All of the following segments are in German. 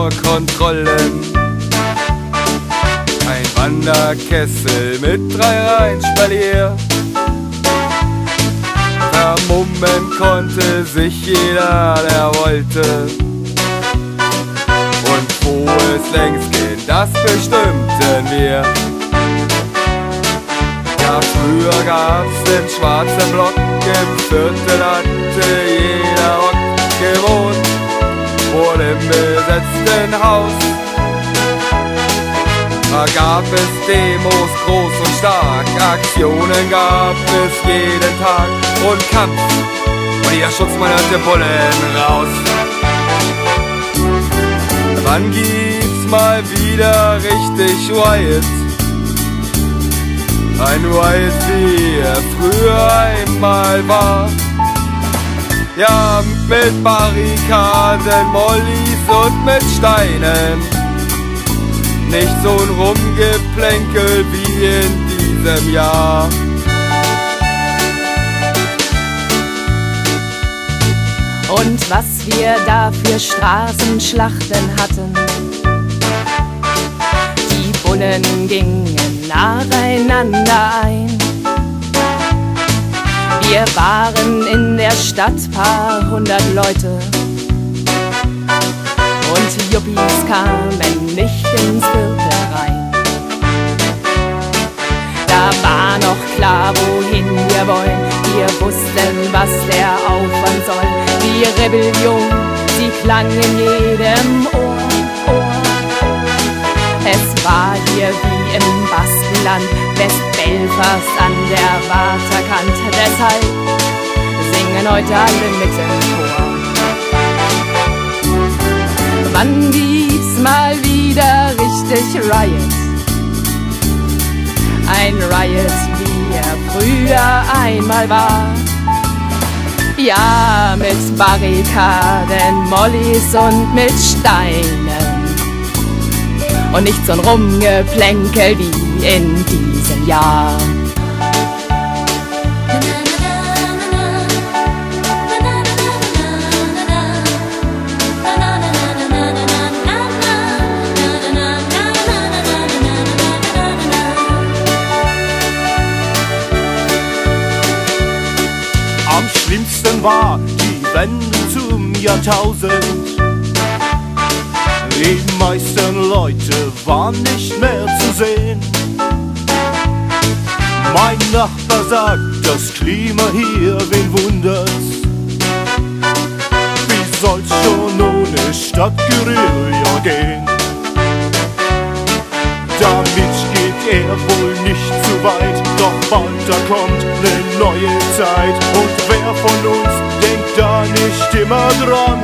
nur Kontrollen. Ein Wanderkessel mit 3 Reihen Spalier. Vermummen konnte sich jeder, der wollte. Und wo es längst ging, das bestimmten wir. Ja, früher gab's den schwarzen Block, im Viertel hatte jeder Rock gewohnt. Vor dem besetzten Haus da gab es Demos groß und stark, Aktionen gab es jeden Tag und Kampf. Und jeder Schutzmann hörte Bullen raus. Wann gibt's mal wieder richtig Riot? Ein Riot, wie er früher einmal war. Ja, mit Barrikaden, Mollys und mit Steinen. Nicht so ein Rumgeplänkel wie in diesem Jahr. Und was wir da für Straßenschlachten hatten. Die Bullen gingen nacheinander ein. Wir waren in der Stadt paar 100 Leute. Und Yuppies kamen nicht ins Viertel rein. Da war noch klar, wohin wir wollen. Wir wussten, was der Aufwand soll. Die Rebellion, sie klang in jedem Ohr. Es war hier wie im Baskenland, West-Belfast an der Waterkant. Deshalb singen heute alle mit im Chor. Wann gibt's mal wieder richtig Riot? Ein Riot, wie er früher einmal war. Ja, mit Barrikaden, Mollys und mit Steinen. Und nicht so ein Rumgeplänkel wie in diesem Jahr. Am schlimmsten war die Wende zum Jahrtausend. Die meisten Leute waren nicht mehr zu sehen. Mein Nachbar sagt, das Klima hier, wen wundert's? Wie soll's schon ohne Stadtguerilla gehen? Damit geht er wohl nicht zu weit, doch bald da kommt ne neue Zeit. Und wer von uns denkt da nicht immer dran?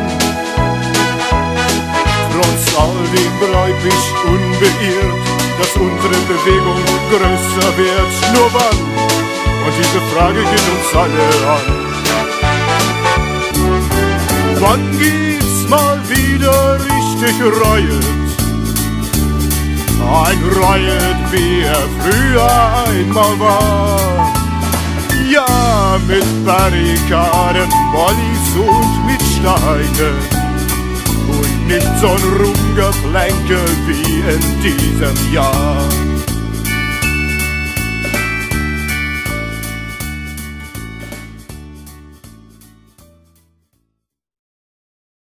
Trotz all dem bleib ich unbeirrt, dass unsere Bewegung größer wird. Nur wann? Und diese Frage geht uns alle an. Wann gibt's mal wieder richtig Riot? Ein Riot, wie er früher einmal war. Ja, mit Barrikaden, Mollys und mit Steinen. Und nicht so ein Rumgeplänkel wie in diesem Jahr.